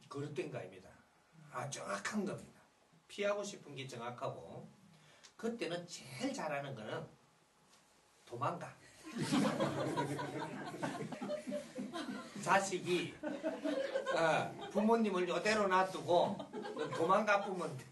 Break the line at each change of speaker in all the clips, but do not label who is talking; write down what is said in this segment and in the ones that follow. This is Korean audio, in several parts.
그릇된 거입니다. 정확한 겁니다. 피하고 싶은 게 정확하고, 그때는 제일 잘하는 거는 도망가. 자식이 부모님을 이대로 놔두고 도망가 보면 돼.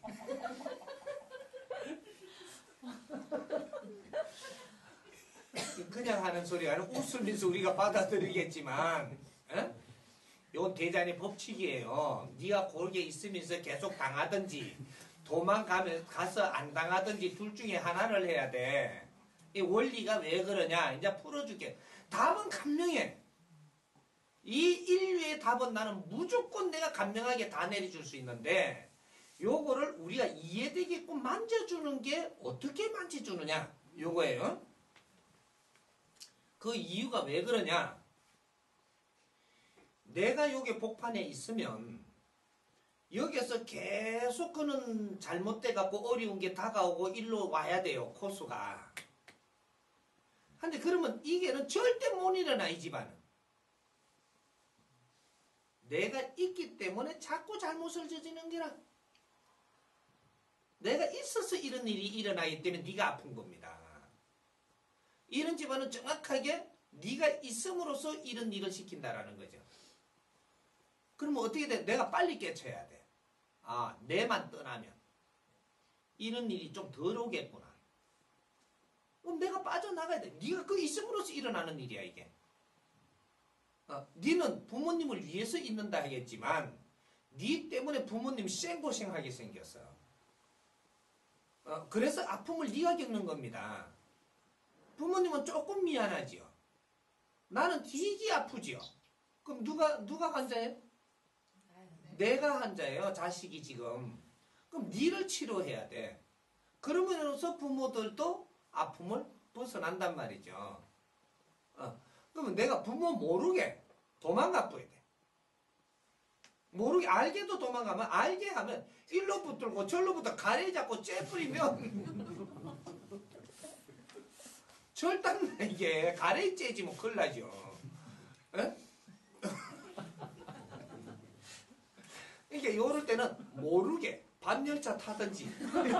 그냥 하는 소리가 아니라 웃으면서 우리가 받아들이겠지만, 이건 대단히 법칙이에요. 네가 거기에 있으면서 계속 당하든지 도망가서 안 당하든지 둘 중에 하나를 해야 돼. 이 원리가 왜 그러냐 이제 풀어줄게. 답은 간명해. 이 인류의 답은 나는 무조건 내가 간명하게 다 내려줄 수 있는데, 요거를 우리가 이해되게끔 만져주는 게 어떻게 만져주느냐 요거예요. 그 이유가 왜 그러냐, 내가 여기 복판에 있으면 여기서 계속 그는 잘못돼 갖고 어려운 게 다가오고 일로 와야 돼요, 코스가. 근데 그러면 이게는 절대 못 일어나. 이 집안은 내가 있기 때문에 자꾸 잘못을 저지르는 게라. 내가 있어서 이런 일이 일어나기 때문에 네가 아픈 겁니다. 이런 집안은 정확하게 네가 있음으로써 이런 일을 시킨다라는 거죠. 그러면 어떻게 돼? 내가 빨리 깨쳐야 돼. 내만 떠나면 이런 일이 좀 덜 오겠구나. 그럼 내가 빠져나가야 돼. 네가 그 있음으로써 일어나는 일이야 이게. 네는 부모님을 위해서 있는다 하겠지만 네 때문에 부모님 생고생하게 생겼어. 그래서 아픔을 네가 겪는 겁니다. 부모님은 조금 미안하지요. 나는 되게 아프지요. 그럼 누가 환자예요? 내가 환자예요. 자식이 지금. 그럼 니를 치료해야 돼. 그러면서 부모들도 아픔을 벗어난단 말이죠. 그러면 내가 부모 모르게 도망가 버야 돼. 모르게 알게도 도망가면, 알게 하면 일로 붙들고 절로부터 가래 잡고 째뿌리면 절단 이게 가래 째지면 큰일 나죠. 그러니까 요럴 때는 모르게 밤열차 타든지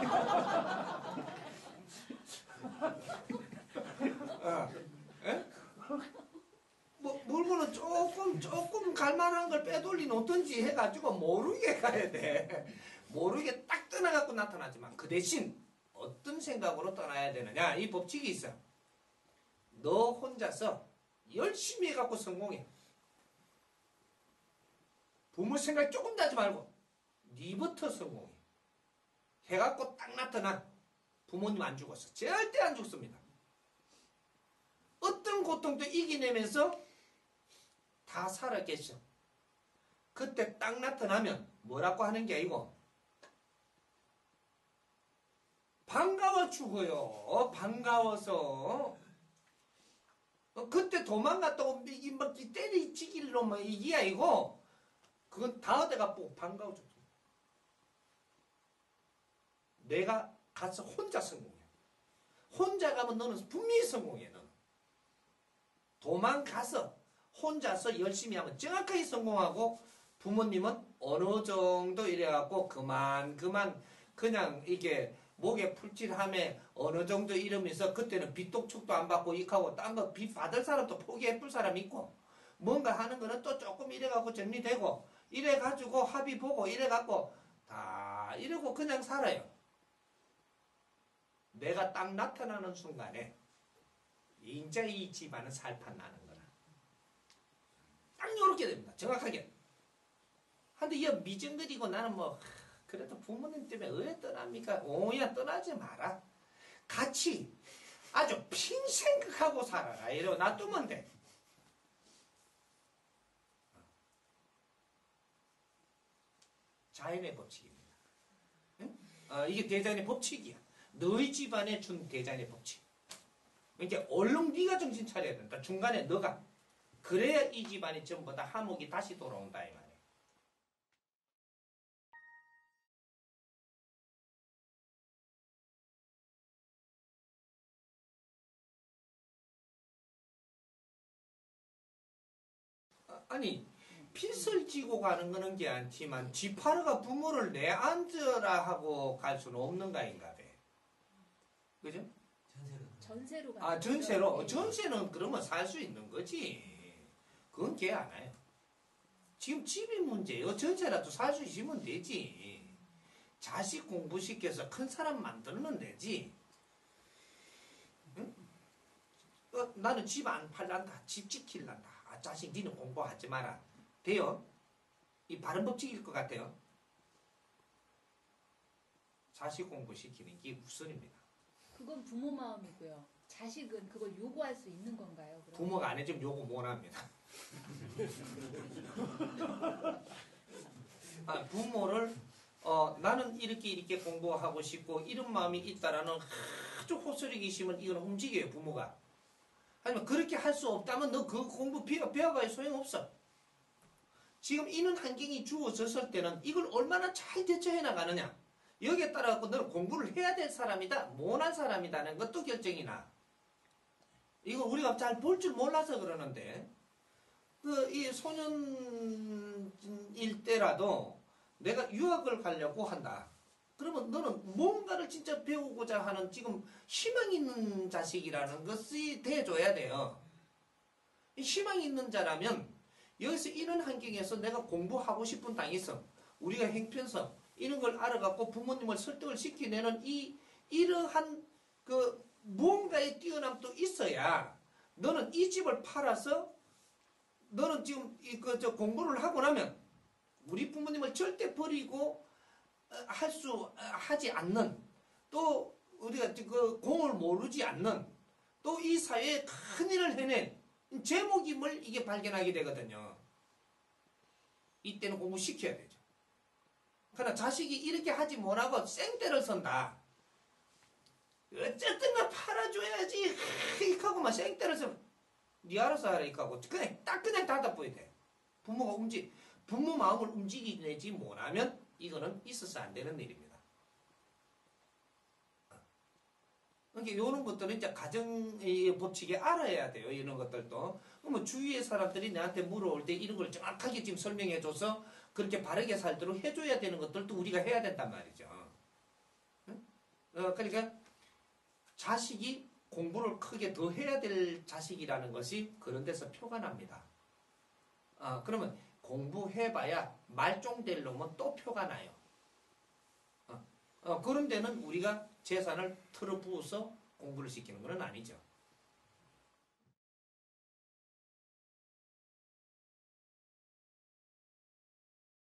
뭐 물건은 조금 갈만한 걸 빼돌리 놓든지 해가지고 모르게 가야 돼. 모르게 딱 떠나갖고 나타나지만 그 대신 어떤 생각으로 떠나야 되느냐, 이 법칙이 있어. 너 혼자서 열심히 해갖고 성공해. 부모 생각 조금 나지 말고 니부터 성공해. 해갖고 딱 나타나. 부모님 안 죽었어. 절대 안 죽습니다. 어떤 고통도 이겨내면서 다 살아계셔. 그때 딱 나타나면 뭐라고 하는 게 아니고 반가워 죽어요. 반가워서. 그때 도망갔다고 이게 막 때리치기로 막 이게 아니고 그건 다 어디가 꼭 반가워 죽어. 내가 가서 혼자 성공해. 혼자 가면 너는 분명히 성공해. 너는 도망가서 혼자서 열심히 하면 정확하게 성공하고, 부모님은 어느 정도 이래갖고 그만 그냥 이게 목에 풀칠함에 어느 정도 이러면서 그때는 빚독촉도 안 받고 익하고 딴 거 빚 받을 사람도 포기해줄 사람 있고, 뭔가 하는 거는 또 조금 이래갖고 정리되고 이래가지고 합의 보고 이래갖고 다 이러고 그냥 살아요. 내가 딱 나타나는 순간에 인제 이 집안은 살판 나는 거라. 딱 요렇게 됩니다. 정확하게. 근데 이 미정거리고 나는 뭐 그래도 부모님 때문에 왜 떠납니까? 오야 떠나지 마라. 같이 아주 핀생각하고 살아라. 이러고 놔두면 돼. 자연의 법칙입니다. 응? 이게 대자연의 법칙이야. 너희 집안에 준 대자연의 법칙. 그러니까 얼른 네가 정신 차려야 된다. 중간에 너가. 그래야 이 집안이 전부 다 화목이 다시 돌아온다 이 말이야. 아니 빚을 지고 가는 거는 게 않지만 지파르가 부모를 내앉으라 하고 갈 수는 없는 가인가 봐. 그죠?
전세로 가는
아, 전세로.
거죠?
전세는 그러면 살 수 있는 거지. 그건 걔 안 해요. 지금 집이 문제예요. 전세라도 살 수 있으면 되지. 자식 공부시켜서 큰 사람 만들면 되지. 응? 나는 집 안 팔란다. 집 지킬란다. 아, 자식 니는 공부하지 마라. 돼요? 이 바른 법칙일 것 같아요. 자식 공부시키는 게 우선입니다.
그건 부모 마음이고요. 자식은 그걸 요구할 수 있는 건가요? 그럼?
부모가 안 해주면 요구 못 합니다. 아, 부모를 나는 이렇게 공부하고 싶고 이런 마음이 있다라는 아주 호소리기 심은 이건 움직여요 부모가. 하지만 그렇게 할 수 없다면 너 그 공부 배워봐야 소용없어. 지금 이런 환경이 주어졌을 때는 이걸 얼마나 잘 대처해 나가느냐. 여기에 따라 너는 공부를 해야 될 사람이다 못한 사람이다는 것도 결정이 나. 이거 우리가 잘 볼 줄 몰라서 그러는데 이 소년일 때라도 내가 유학을 가려고 한다. 그러면 너는 뭔가를 진짜 배우고자 하는 지금 희망 있는 자식이라는 것이 돼줘야 돼요. 희망 있는 자라면 여기서 이런 환경에서 내가 공부하고 싶은 당위성, 우리가 행편성 이런 걸 알아갖고 부모님을 설득을 시키내는 이러한 그 무언가의 뛰어남도 있어야 너는 이 집을 팔아서 너는 지금 저 공부를 하고 나면 우리 부모님을 절대 버리고 하지 않는 또 우리가 그 공을 모르지 않는 또 이 사회에 큰 일을 해낸 제목임을 이게 발견하게 되거든요. 이때는 공부시켜야 되죠. 그러나 자식이 이렇게 하지 못하고 생떼를 선다. 어쨌든 팔아줘야지 하고 막 생떼를 서 니 알아서 하라 이거고 그냥 닫아버려야 돼. 부모 마음을 움직이지 못하면 이거는 있어서 안 되는 일입니다. 그러니까 이런 것들은 이제 가정의 법칙에 알아야 돼요. 이런 것들도. 그러면 주위의 사람들이 나한테 물어올 때 이런 걸 정확하게 지금 설명해줘서 그렇게 바르게 살도록 해줘야 되는 것들도 우리가 해야 된단 말이죠. 그러니까 자식이 공부를 크게 더 해야 될 자식이라는 것이 그런 데서 표가 납니다. 그러면 공부해봐야 말종될 놈은 또 표가 나요. 그런 데는 우리가 재산을 털어부어서 공부를 시키는 건 아니죠.